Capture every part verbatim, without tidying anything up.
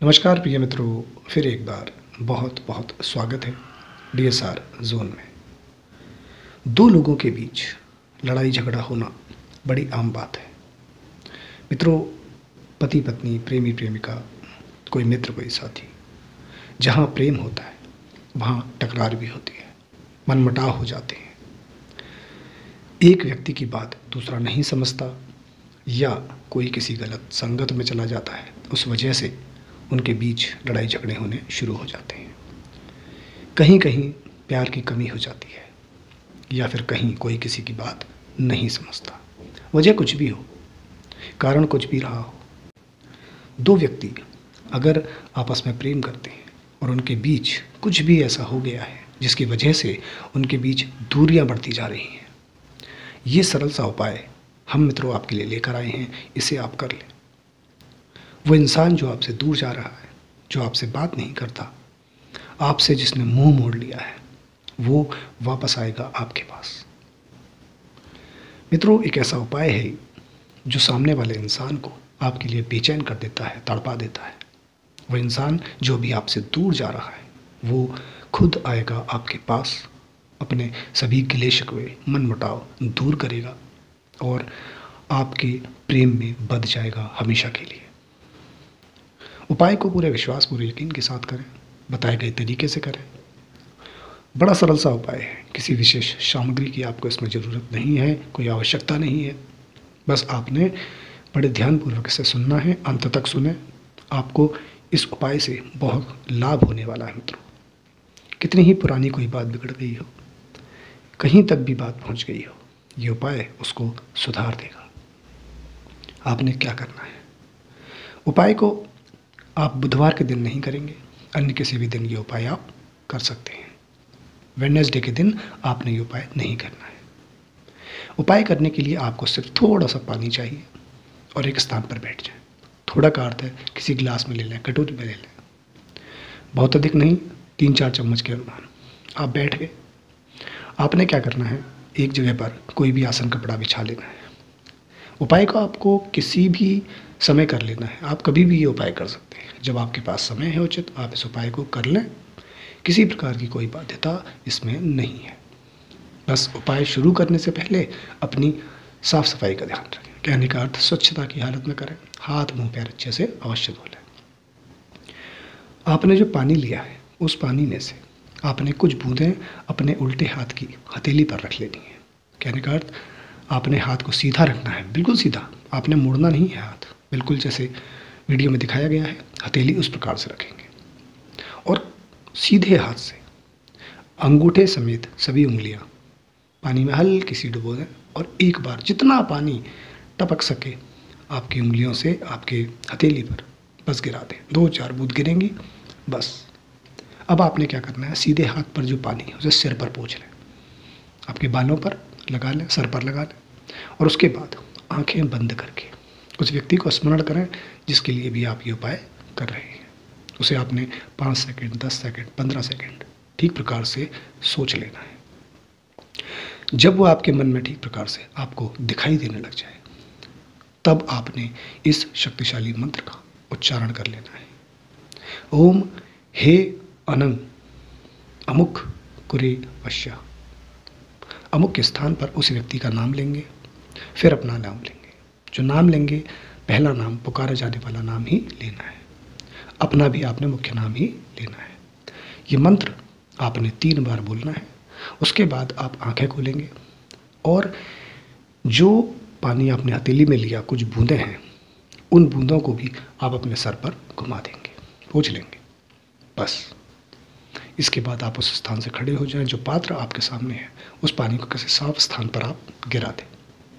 नमस्कार प्रिय मित्रों, फिर एक बार बहुत बहुत स्वागत है डी एस आर जोन में। दो लोगों के बीच लड़ाई झगड़ा होना बड़ी आम बात है। मित्रों, पति पत्नी, प्रेमी प्रेमिका, कोई मित्र, कोई साथी, जहाँ प्रेम होता है वहाँ टकरार भी होती है, मनमुटाव हो जाते हैं। एक व्यक्ति की बात दूसरा नहीं समझता या कोई किसी गलत संगत में चला जाता है, उस वजह से उनके बीच लड़ाई झगड़े होने शुरू हो जाते हैं। कहीं कहीं प्यार की कमी हो जाती है या फिर कहीं कोई किसी की बात नहीं समझता। वजह कुछ भी हो, कारण कुछ भी रहा हो, दो व्यक्ति अगर आपस में प्रेम करते हैं और उनके बीच कुछ भी ऐसा हो गया है जिसकी वजह से उनके बीच दूरियां बढ़ती जा रही हैं, ये सरल सा उपाय हम मित्रों आपके लिए लेकर आए हैं। इसे आप कर लें। वो इंसान जो आपसे दूर जा रहा है, जो आपसे बात नहीं करता, आपसे जिसने मुंह मोड़ लिया है, वो वापस आएगा आपके पास। मित्रों, एक ऐसा उपाय है जो सामने वाले इंसान को आपके लिए बेचैन कर देता है, तड़पा देता है। वो इंसान जो भी आपसे दूर जा रहा है, वो खुद आएगा आपके पास, अपने सभी गिले शिकवे, मनमुटाव दूर करेगा और आपके प्रेम में बंध जाएगा हमेशा के लिए। उपाय को पूरे विश्वास, पूरे यकीन के साथ करें, बताए गए तरीके से करें। बड़ा सरल सा उपाय है। किसी विशेष सामग्री की आपको इसमें ज़रूरत नहीं है, कोई आवश्यकता नहीं है। बस आपने बड़े ध्यानपूर्वक इसे सुनना है, अंत तक सुने। आपको इस उपाय से बहुत लाभ होने वाला है मित्रों। कितनी ही पुरानी कोई बात बिगड़ गई हो, कहीं तक भी बात पहुंच गई हो, ये उपाय उसको सुधार देगा। आपने क्या करना है? उपाय को आप बुधवार के दिन नहीं करेंगे, अन्य किसी भी दिन ये उपाय आप कर सकते हैं। वेडनेसडे के दिन आपने ये उपाय नहीं करना है। उपाय करने के लिए आपको सिर्फ थोड़ा सा पानी चाहिए और एक स्थान पर बैठ जाएं। थोड़ा का अर्थ है किसी गिलास में ले लें, कटोरी में ले लें, बहुत अधिक नहीं, तीन चार चम्मच के अनुमान। आप बैठ गए। आपने क्या करना है, एक जगह पर कोई भी आसन कपड़ा बिछा लेना है। उपाय को आपको किसी भी समय कर लेना है। आप कभी भी ये उपाय कर सकते हैं। जब आपके पास समय है उचित, आप इस उपाय को कर लें। किसी प्रकार की कोई बाध्यता इसमें नहीं है। बस उपाय शुरू करने से पहले अपनी साफ सफाई का ध्यान रखें। कहने का अर्थ स्वच्छता की हालत में करें। हाथ मुंह पैर अच्छे से अवश्य धो लें। आपने जो पानी लिया है, उस पानी में से आपने कुछ बूंदें अपने उल्टे हाथ की हथेली पर रख लेनी है। कहने का अर्थ आपने हाथ को सीधा रखना है, बिल्कुल सीधा। आपने मुड़ना नहीं है हाथ, बिल्कुल जैसे वीडियो में दिखाया गया है, हथेली उस प्रकार से रखेंगे और सीधे हाथ से अंगूठे समेत सभी उंगलियां पानी में हल्की सी डुबो दें और एक बार जितना पानी टपक सके आपकी उंगलियों से आपके हथेली पर बस गिरा दें। दो चार बूंद गिरेंगी बस। अब आपने क्या करना है, सीधे हाथ पर जो पानी है उसे सिर पर पोंछ लें, आपके बालों पर लगा लें, सर पर लगा लें और उसके बाद आंखें बंद करके उस व्यक्ति को स्मरण करें जिसके लिए भी आप ये उपाय कर रहे हैं। उसे आपने पाँच सेकंड, दस सेकंड, पंद्रह सेकंड ठीक प्रकार से सोच लेना है। जब वो आपके मन में ठीक प्रकार से आपको दिखाई देने लग जाए, तब आपने इस शक्तिशाली मंत्र का उच्चारण कर लेना है। ओम हे अनंग अमुक कुरे वश्या। अमुक के स्थान पर उस व्यक्ति का नाम लेंगे, फिर अपना नाम लेंगे। जो नाम लेंगे, पहला नाम, पुकारा जाने वाला नाम ही लेना है। अपना भी आपने मुख्य नाम ही लेना है। ये मंत्र आपने तीन बार बोलना है। उसके बाद आप आंखें खोलेंगे और जो पानी आपने हथेली में लिया, कुछ बूंदें हैं, उन बूंदों को भी आप अपने सर पर घुमा देंगे, पोंछ लेंगे बस। इसके बाद आप उस स्थान से खड़े हो जाएं, जो पात्र आपके सामने है, उस पानी को किसी साफ स्थान पर आप गिरा दें।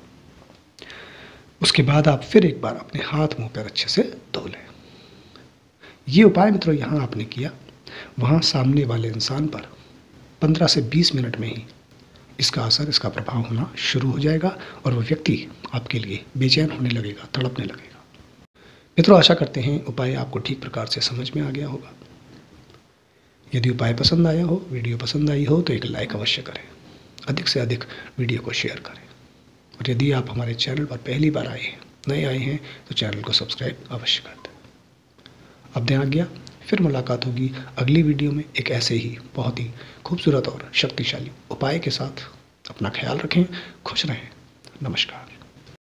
उसके बाद आप फिर एक बार अपने हाथ मुंह पैर अच्छे से धो लें। ये उपाय मित्रों यहाँ आपने किया, वहाँ सामने वाले इंसान पर पंद्रह से बीस मिनट में ही इसका असर, इसका प्रभाव होना शुरू हो जाएगा और वह व्यक्ति आपके लिए बेचैन होने लगेगा, तड़पने लगेगा। मित्रों, आशा करते हैं उपाय आपको ठीक प्रकार से समझ में आ गया होगा। यदि उपाय पसंद आया हो, वीडियो पसंद आई हो, तो एक लाइक अवश्य करें। अधिक से अधिक वीडियो को शेयर करें और यदि आप हमारे चैनल पर पहली बार आए हैं, नए आए हैं, तो चैनल को सब्सक्राइब अवश्य कर दें। अब दें आज्ञा, फिर मुलाकात होगी अगली वीडियो में एक ऐसे ही बहुत ही खूबसूरत और शक्तिशाली उपाय के साथ। अपना ख्याल रखें, खुश रहें। नमस्कार।